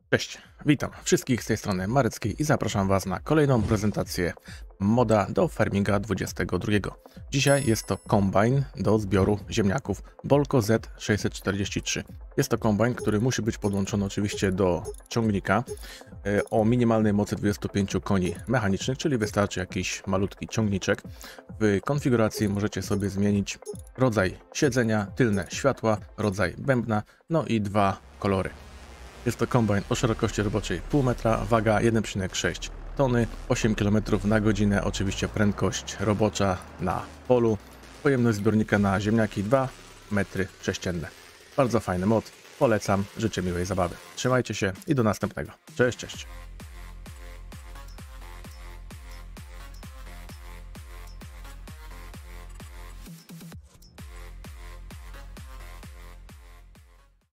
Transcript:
Cześć, witam wszystkich z tej strony Mareckiej i zapraszam Was na kolejną prezentację moda do farminga 22. Dzisiaj jest to kombajn do zbioru ziemniaków Bolko Z643. Jest to kombajn, który musi być podłączony oczywiście do ciągnika o minimalnej mocy 25 koni mechanicznych, czyli wystarczy jakiś malutki ciągniczek. W konfiguracji możecie sobie zmienić rodzaj siedzenia, tylne światła, rodzaj bębna, no i dwa kolory. Jest to kombajn o szerokości roboczej 0,5 metra, waga 1,6 tony, 8 km na godzinę, oczywiście prędkość robocza na polu, pojemność zbiornika na ziemniaki 2 metry sześcienne. Bardzo fajny mod, polecam, życzę miłej zabawy. Trzymajcie się i do następnego. Cześć, cześć.